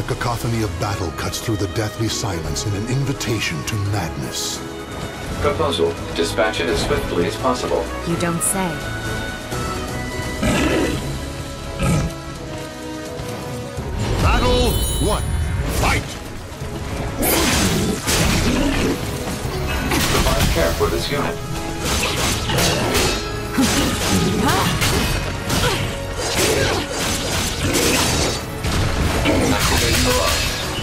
cacophony of battle cuts through the deathly silence in an invitation to madness. Proposal. Dispatch it as swiftly as possible. You don't say. Battle 1. Fight! Provide care for this unit. Activating barrage.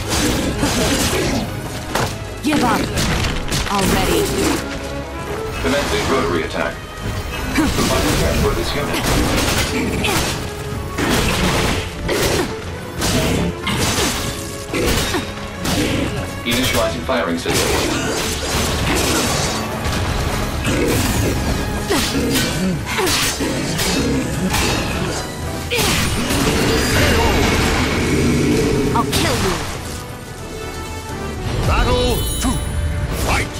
Give up. Already. Commencing rotary attack. Provide care for this unit. Initializing firing system. I'll kill you. Battle 2. Fight!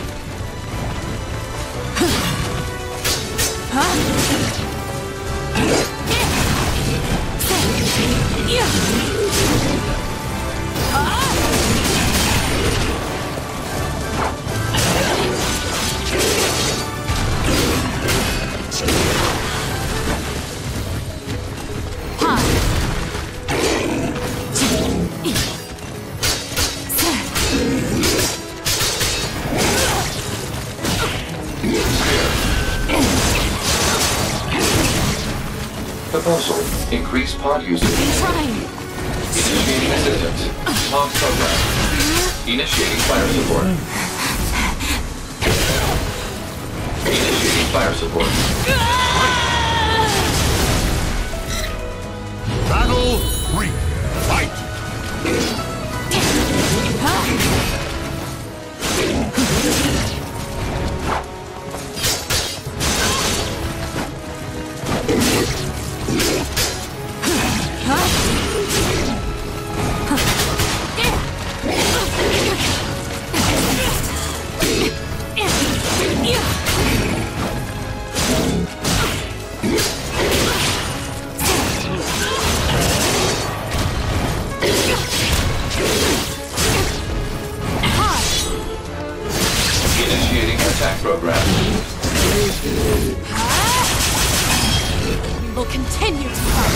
Proposal. Increase pod usage. Trying. Initiating assistance. Pod program. Initiating fire support. Initiating fire support. Battle 3. Fight! Initiating attack program. We will continue to fight.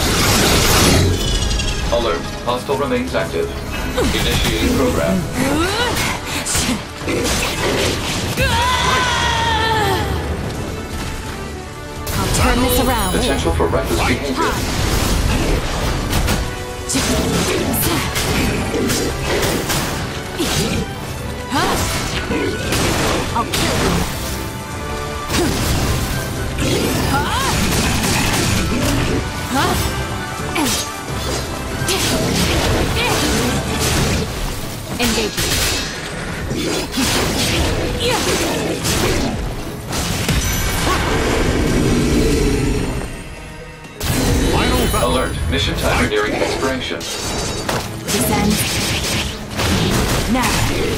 Alert. Hostile remains active. Initiating program. I'll turn this around. Potential for reckless behavior. I'll kill you. Engaging. Final battle. Alert. Mission timer nearing expiration. Descend. Now.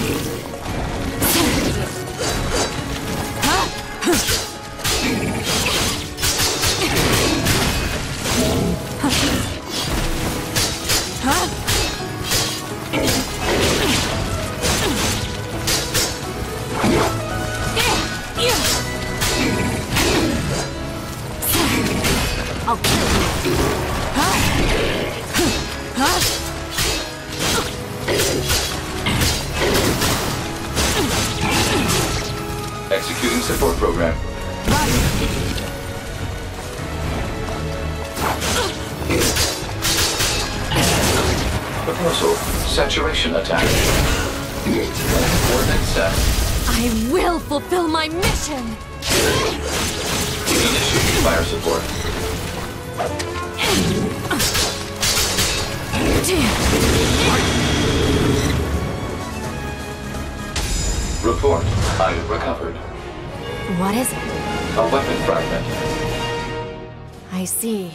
I'll kill you. Executing support program. Proposal. Saturation attack. Coordinate set. I will fulfill my mission. Initiating fire support. Report. Item recovered. What is it? A weapon fragment. I see.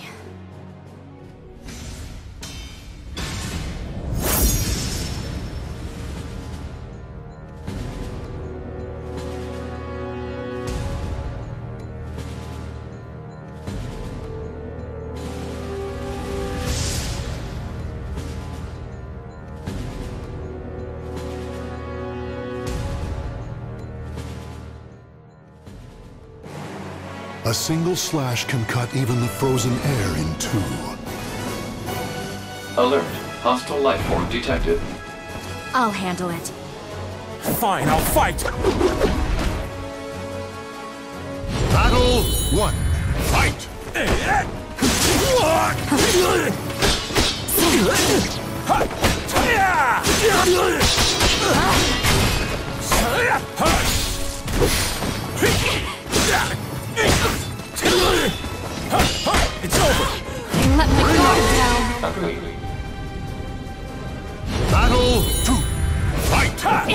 A single slash can cut even the frozen air in two. Alert. Hostile life form detected. I'll handle it. Fine, I'll fight! Battle 1. Fight! It's over! Let my guard down. Agreed. Battle 2. Fight!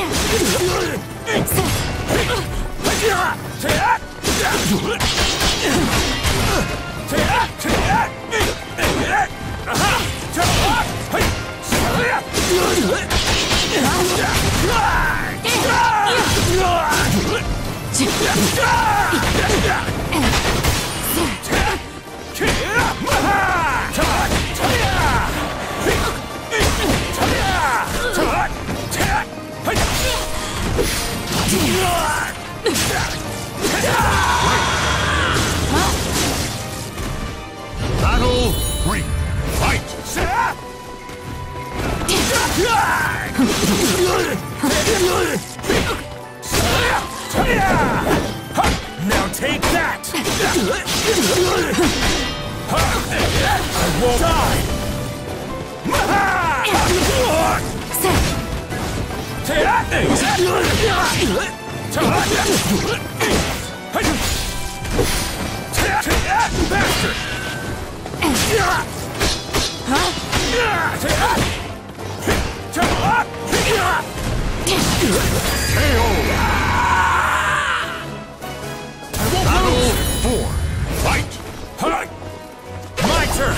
Battle 3. Fight! Now take that! I won't die! Bastard! Battle 4. Fight! My turn!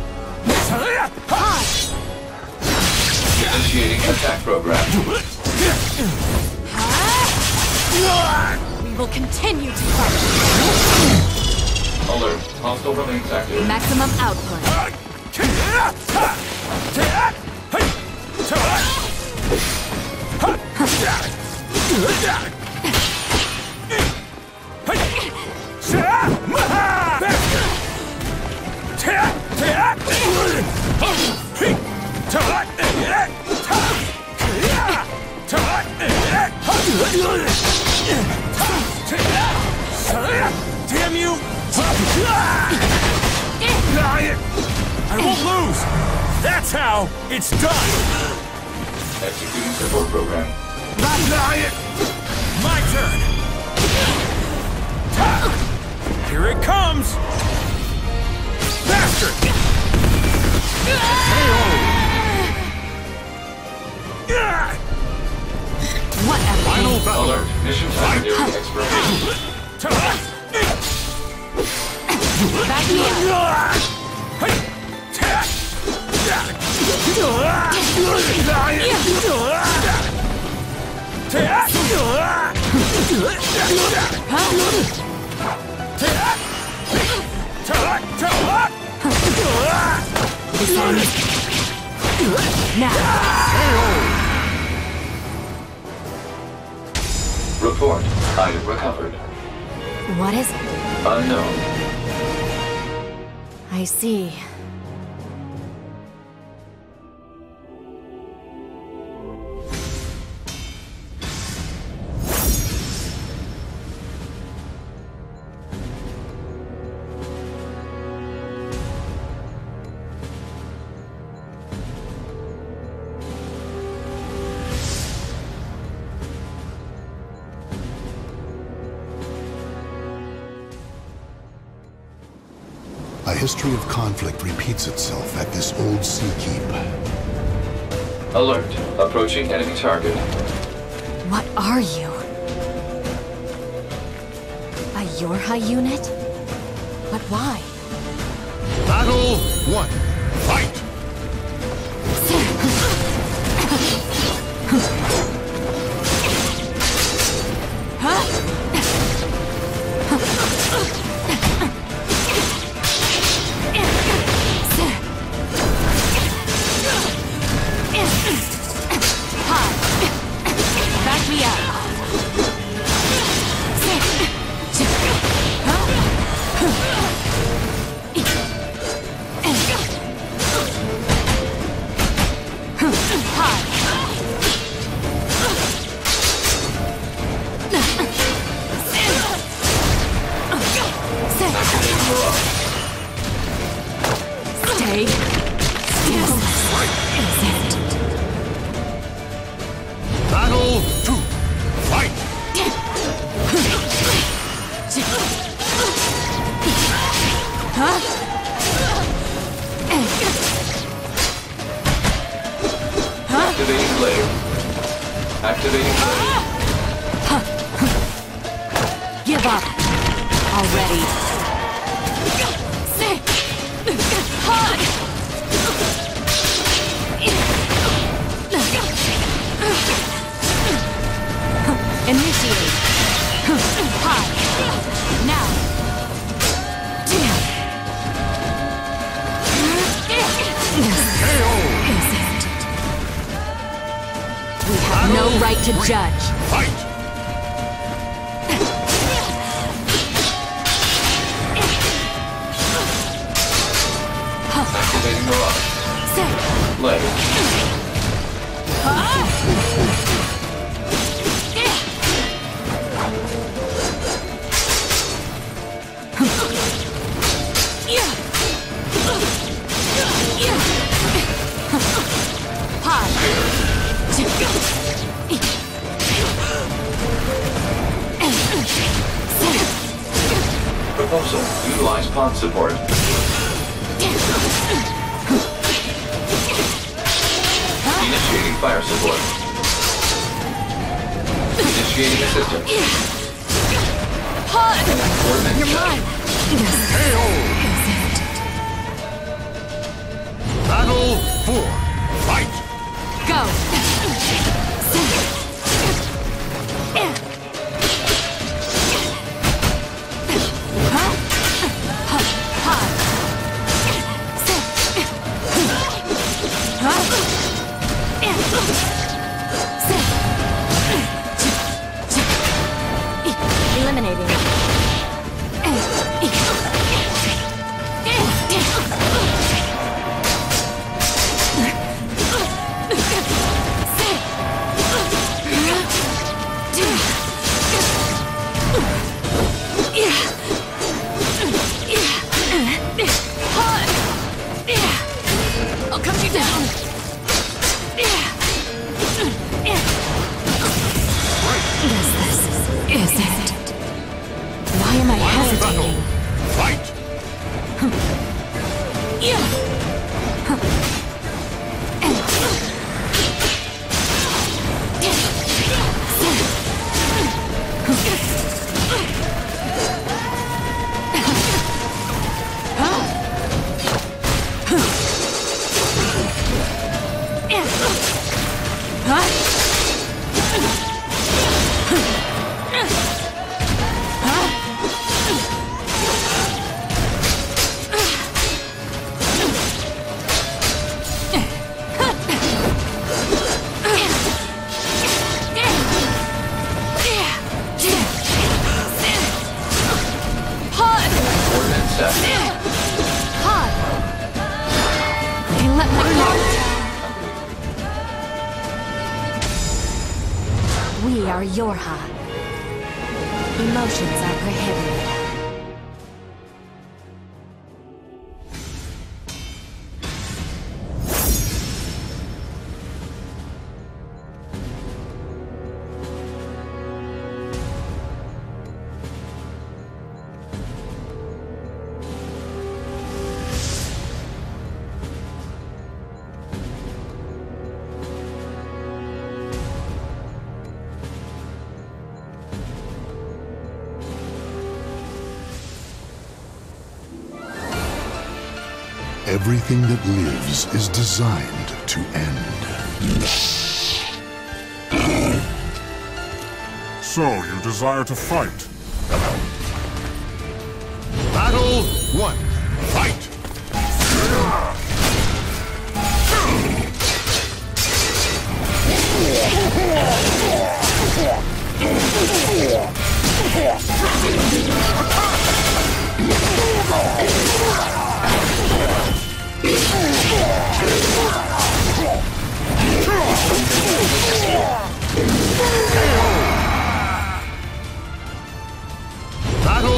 Initiating attack program. We will continue to fight. Alert. Hostile remains active. Maximum output. Damn you! I won't lose! That's how it's done! Executing support program. My turn! Here it comes! Bastard! Whatever. Final battle. Alert. Mission time nearing expiration. Back me up. Now. Report. Item recovered. What is it? Unknown. I see. A history of conflict repeats itself at this old sea keep. Alert. Approaching enemy target. What are you? A Yorha unit? But why? Battle 1. Fight! Back me up. Stay still. Battle 2. Fight! Huh? Activating blade. Activating blade. Give up already. Initiate. High. Now. We have no right to judge. Fight! Activating mirage. Blade. Proposal. Utilize pod support. Initiating fire support. Initiating assistance. Coordinate You're check. mine. KO! Battle 4. Fight! Go. Eliminating. I'll cut you down. This is it. Why am I hesitating? Fight! Coordinate set. I let my guard down. We are Yorha. Emotions are prohibited. Everything that lives is designed to end. So, you desire to fight? Battle 1. Fight!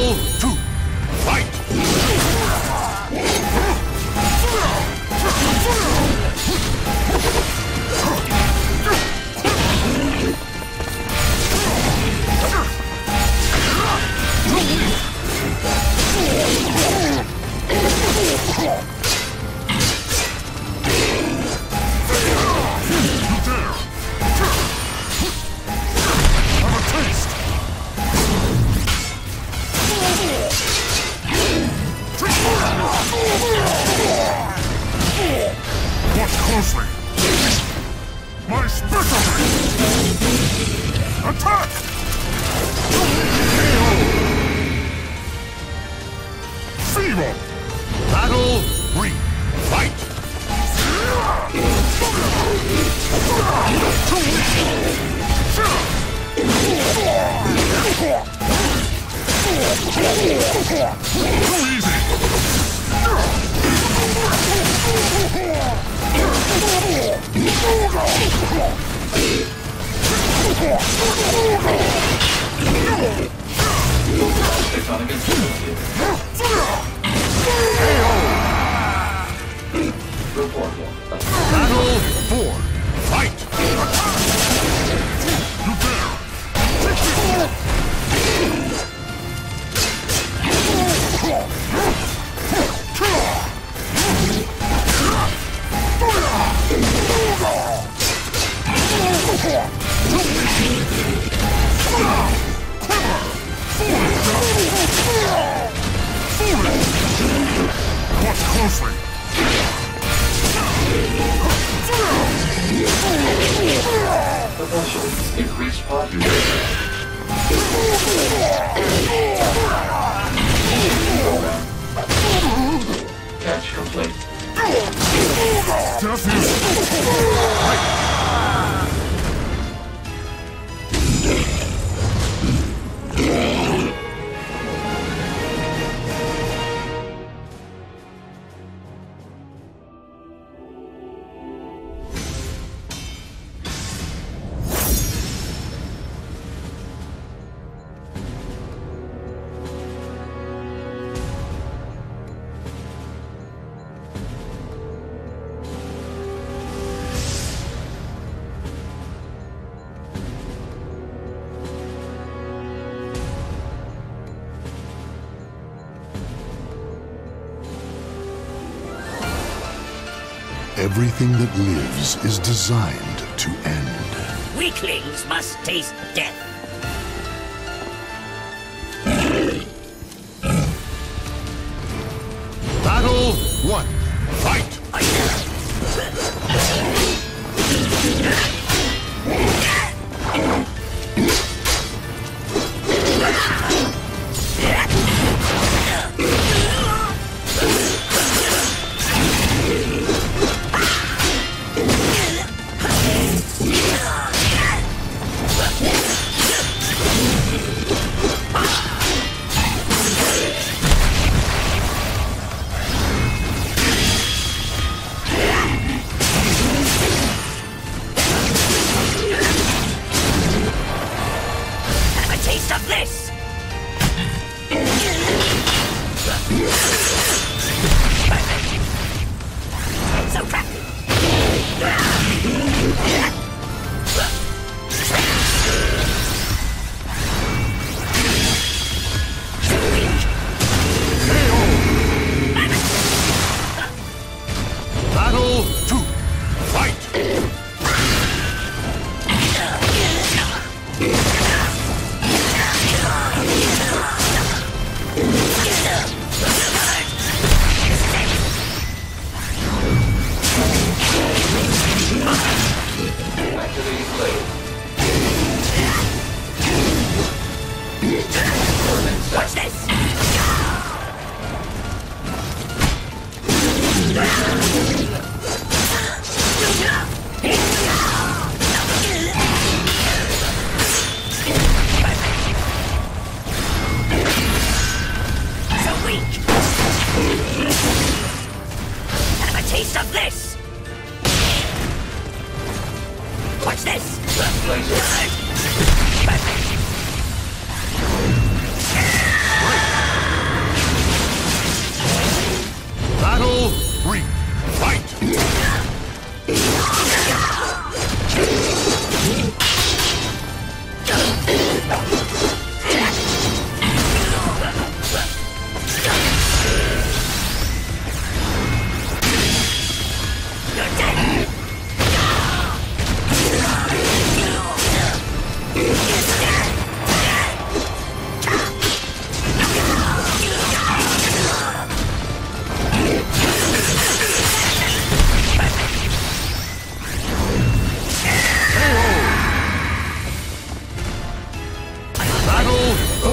Battle 2. Fight! Watch closely! My specialty! Attack! Feeble! Battle 3. Fight! Too easy! Battle 4. Fight! You dare! Watch closely! Potentially increased pod duration. Catch complete. Death is... Everything that lives is designed to end. Weaklings must taste death. Battle 1. Fight! Great.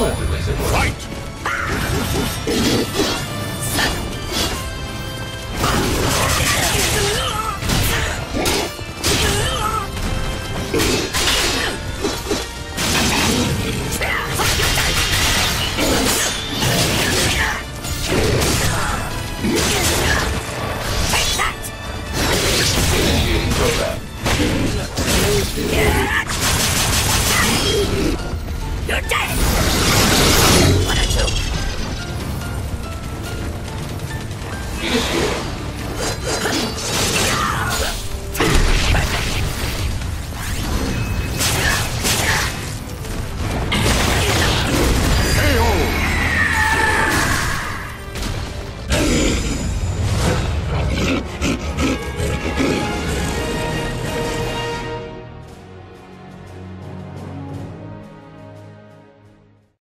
Allegedly support. Fight!